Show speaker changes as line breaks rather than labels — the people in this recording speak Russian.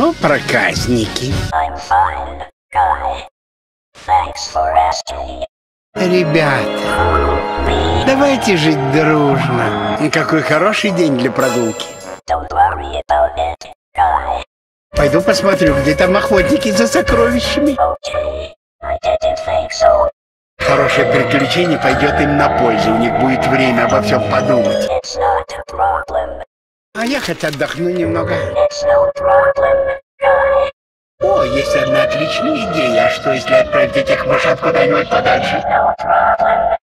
Ну, проказники.
I'm fine, Guy. Thanks for asking.
Ребята, давайте жить дружно. Какой хороший день для прогулки.
Don't worry about it, Guy.
Пойду посмотрю, где там охотники за сокровищами.
Okay, I didn't think so.
Хорошее приключение пойдет им на пользу. У них будет время обо всем подумать.
It's not a problem.
А я хоть отдохну немного.
It's no problem, Guy.
О, есть одна отличная идея. А что, если отправить этих мышат куда-нибудь подальше?
No problem.